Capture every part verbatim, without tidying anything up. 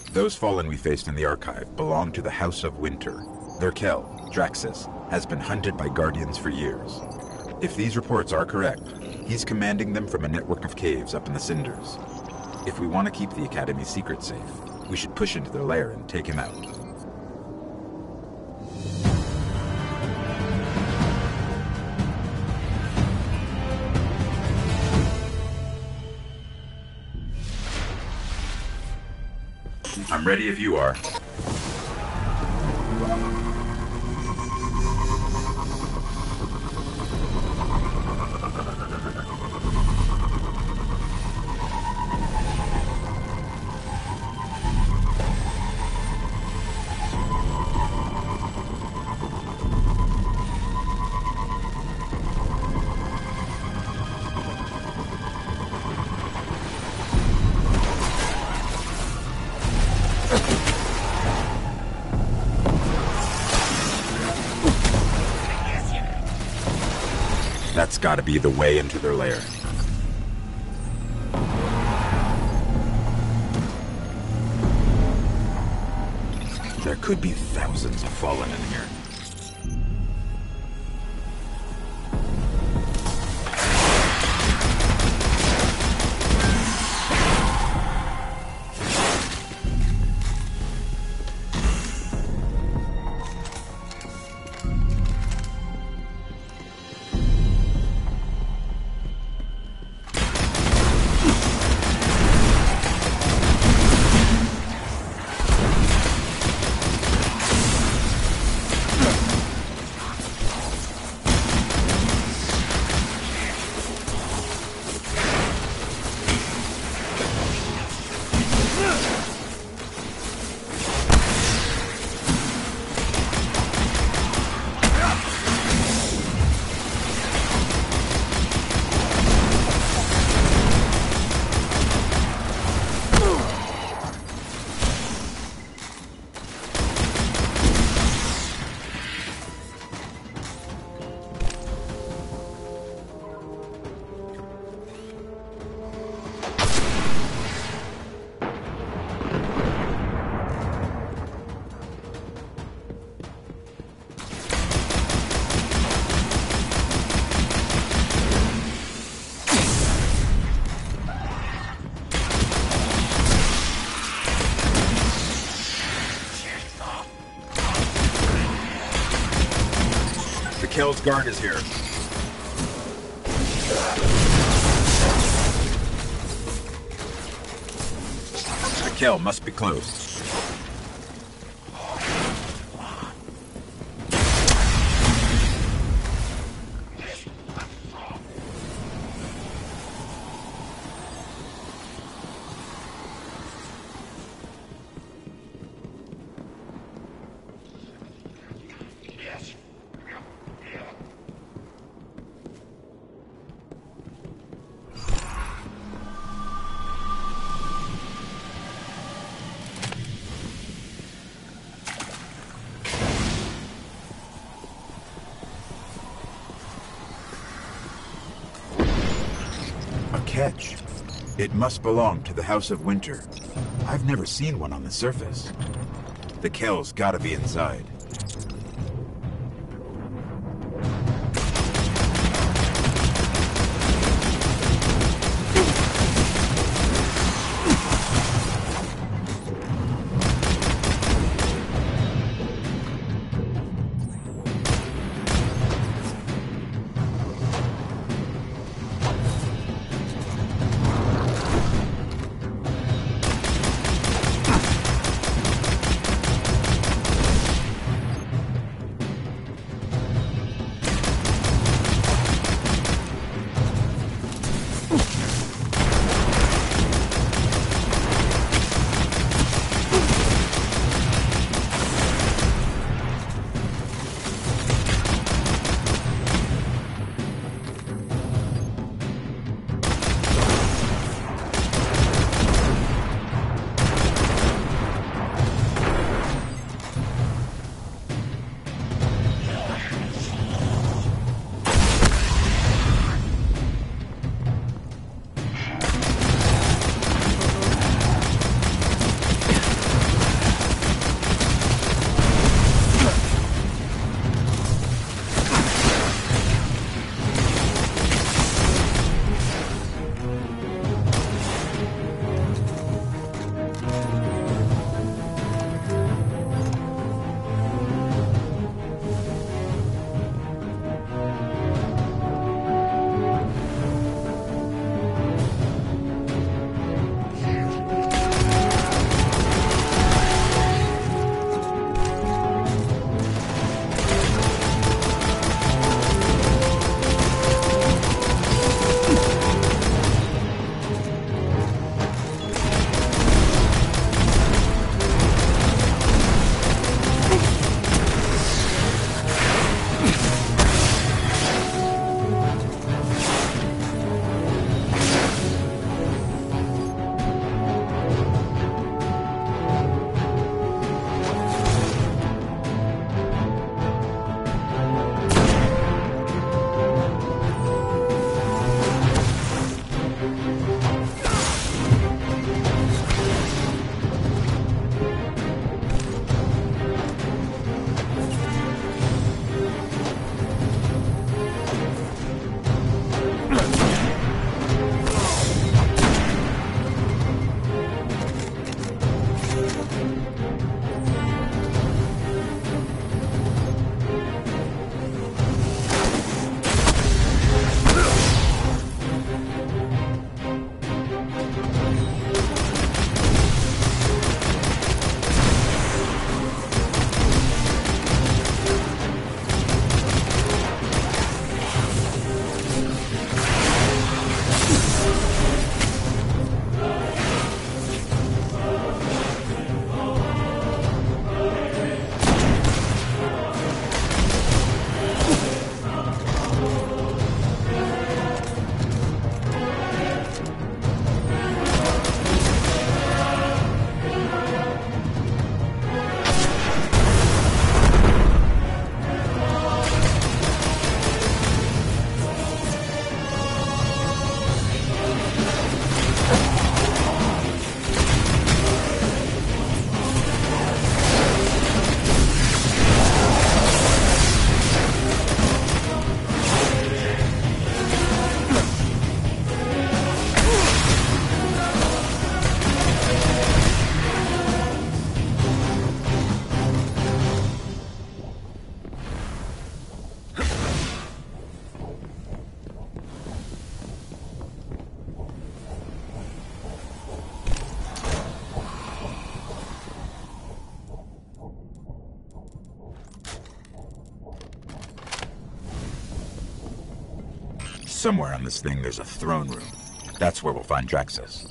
Those Fallen we faced in the Archive belong to the House of Winter. Their Kel, Draxus, has been hunted by Guardians for years. If these reports are correct, he's commanding them from a network of caves up in the Cinders. If we want to keep the Academy's secret safe, we should push into their lair and take him out. I'm ready if you are. That's gotta be the way into their lair. There could be thousands of Fallen in here. Kel's guard is here. The Kel must be close. Catch. It must belong to the House of Winter. I've never seen one on the surface. The Kel's gotta be inside. Somewhere on this thing there's a throne room. That's where we'll find Draxus.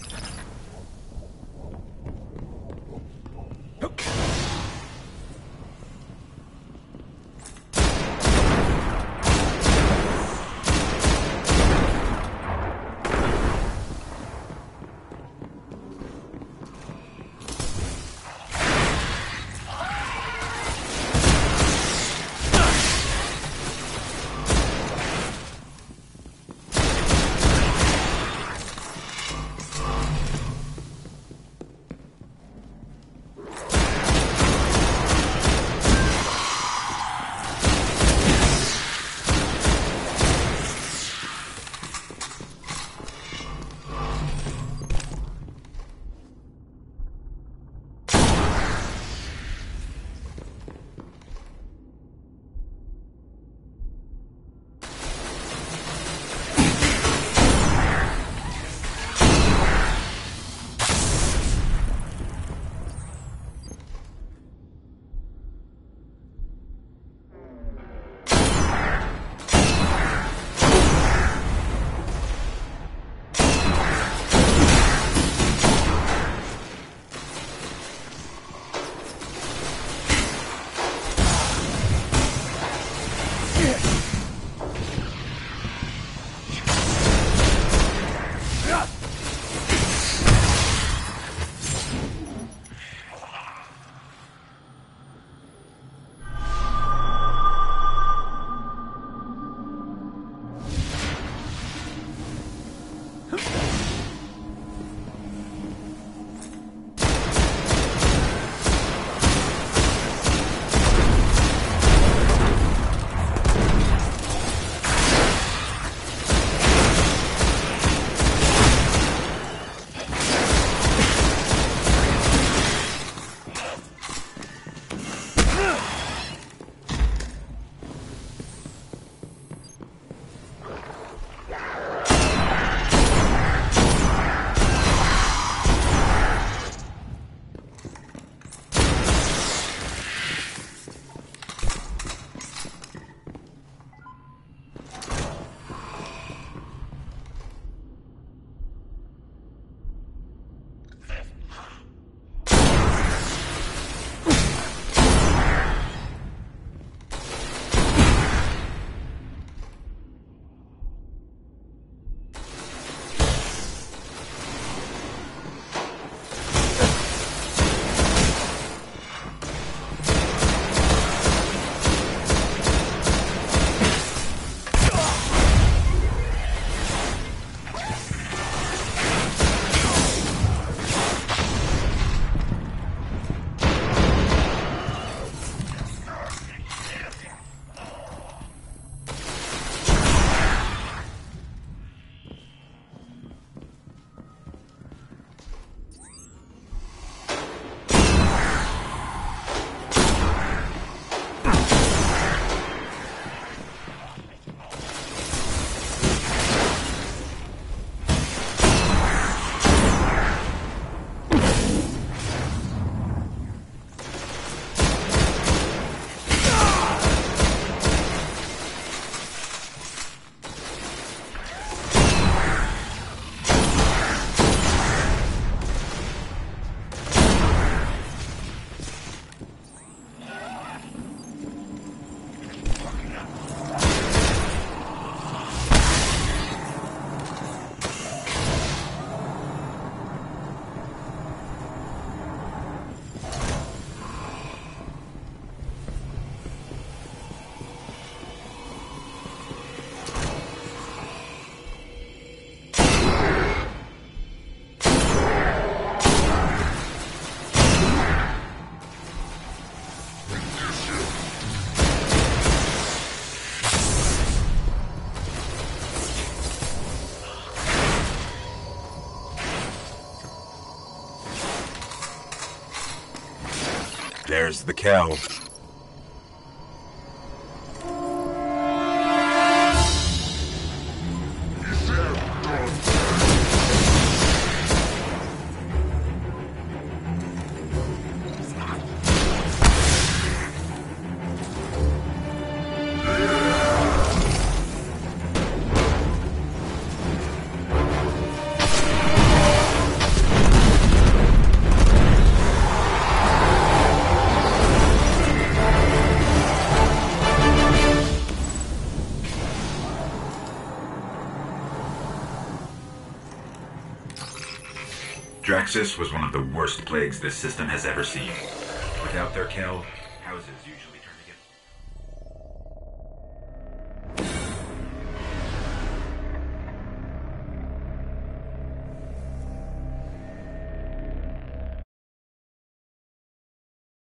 There's the Kell. Draxus was one of the worst plagues this system has ever seen. Without their Kel, houses usually